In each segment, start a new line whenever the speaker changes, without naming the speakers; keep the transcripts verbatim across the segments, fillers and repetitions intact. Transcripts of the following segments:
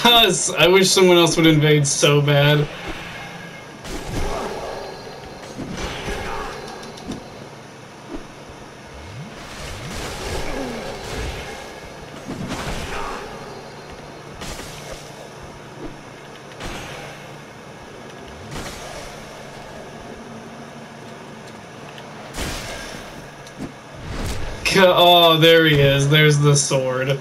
Yes! I wish someone else would invade so bad. Oh, there he is. There's the sword.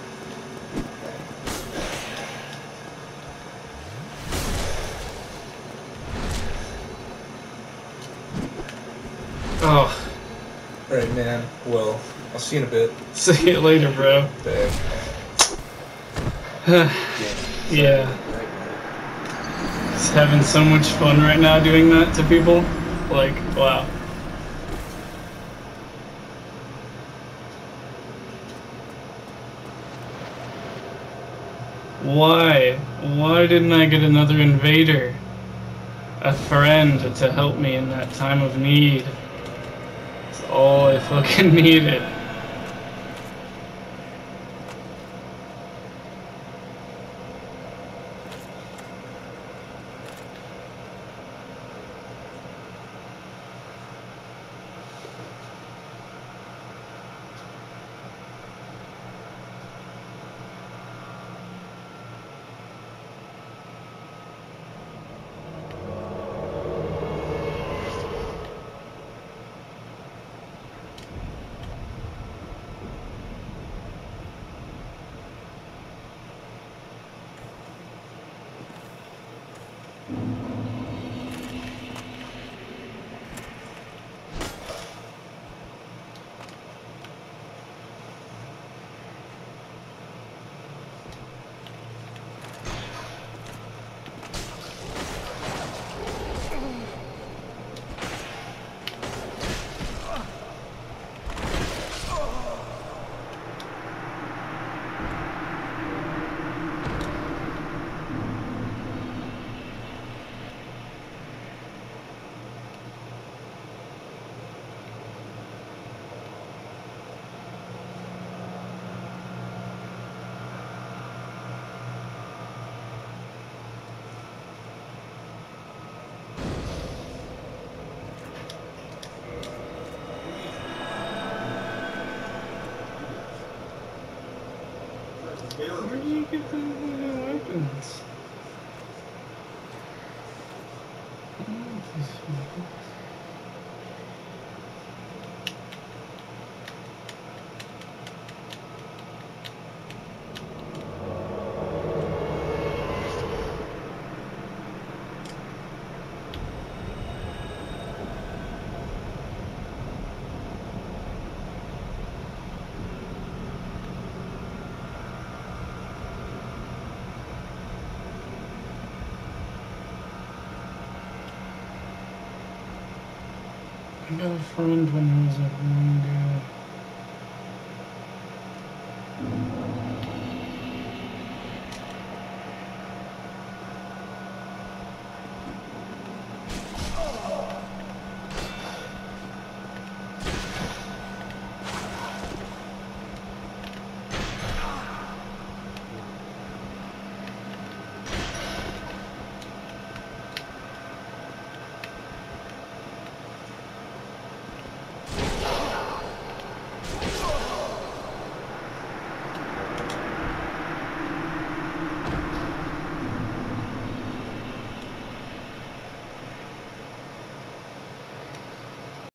Oh.
Alright, man. Well, I'll see you in a bit.
See you later, bro. Yeah. Just having so much fun right now doing that to people. Like, wow. Why? Why didn't I get another invader? A friend to help me in that time of need. That's all I fucking needed. Where do you get the weapons? I got a friend when he was at wounded.